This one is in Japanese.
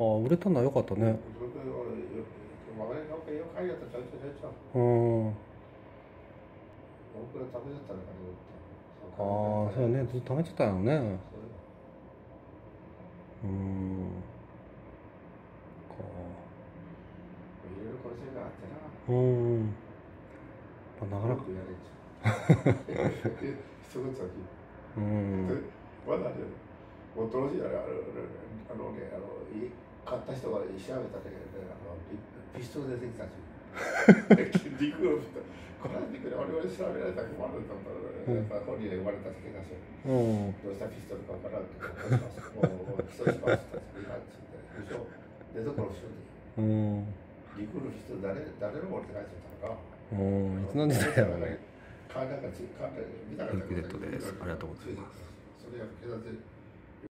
あ、売れたのは良かったね。 막내 놓고 이거 가야겠다 저저 うん僕ら食べてたらかああ、そうね、ずっと食べてたよね。かいろいろ個性があってな。 なかなか。 よくやれちゃう。一言先。まだね、もう当時買った人が調べただけでピストル出てきたし。リクルート。これはリクルート、俺調べられたら困ると思ったら、本人で生まれただけだし。どうしたピストルか分からんけど、もう起訴します。いかんつって、でしょ。出所しといて。リクルート誰の持って帰っちゃったのか。 いつの時代だろうね。 カーナが見たかった。 リクレットです。ありがとうございます。 それや警察